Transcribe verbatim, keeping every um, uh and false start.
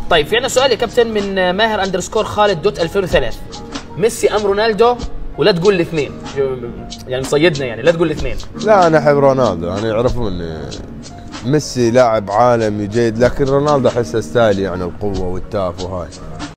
طيب في عندنا سؤال يا كابتن من ماهر اندرسكور خالد دوت ألفين وثلاثة، ميسي ام رونالدو؟ ولا تقول الاثنين، يعني مصيدنا يعني، لا تقول الاثنين. لا انا احب رونالدو، يعني يعرفون ميسي لاعب عالمي جيد، لكن رونالدو احسه ستايلي يعني القوه والتاف وهاي.